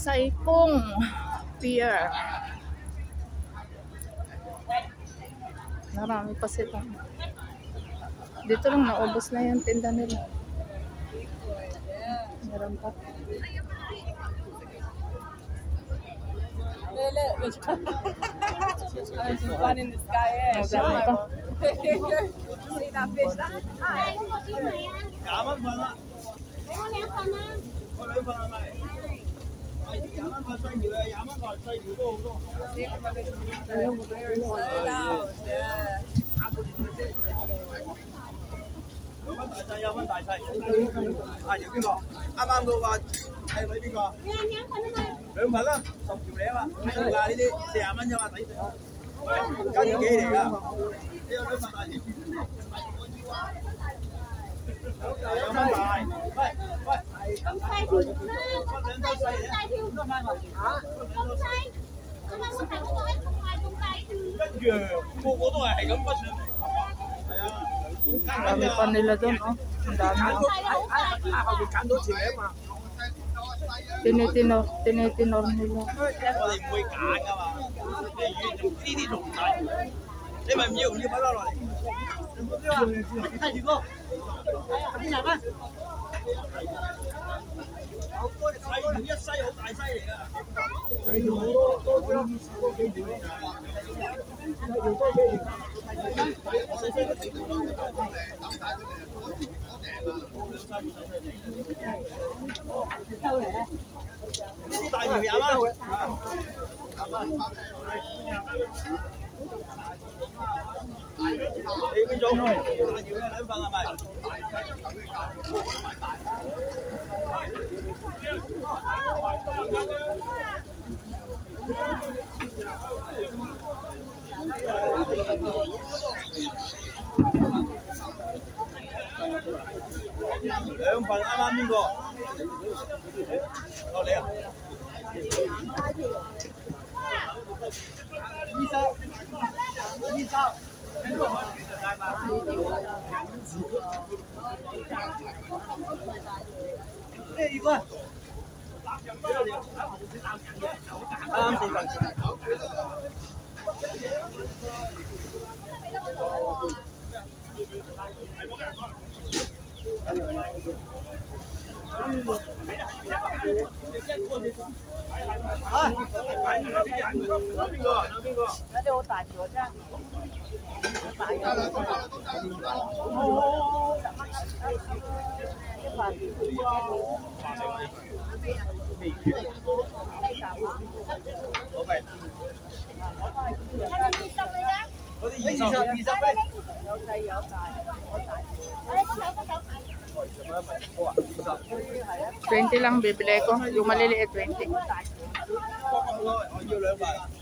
Saikong Pier. Marami pa sila. Dito lang naubos na yung tinda nila. Meron pa. One in the sky, yeah. Marami pa. See that fish? 有分大細，啊要邊個？啱啱嗰個係咪邊個？2份啦，10條嚟啊嘛，睇到㗎呢啲40蚊啫嘛，抵食啊！斤幾嚟㗎？呢有2份大條。有分大，喂， 咁細條啦，咁大條，嚇？咁細，咁我睇嗰個同埋咁大條。 一樣，個個都係咁不上嚟。係啊。 Dami pa nila doon, oh. Ang dami, oh. Tinitinor nila. 我哋唔會揀㗎嘛，呢啲仲細，你咪唔要擺翻落嚟。睇住哥，邊入啊？好多細條一西好大西嚟㗎。細條好多幾條。 大條20蚊，你邊種？大條嘅2份係咪？2份啱啱邊個？落嚟啊！一個。啱4份。 有啲好大條真係，好大嘅。 嗰啲20蚊， 有細有大，我大。 20 lang bibili ko. Yung maliliit, 20. 我要2份。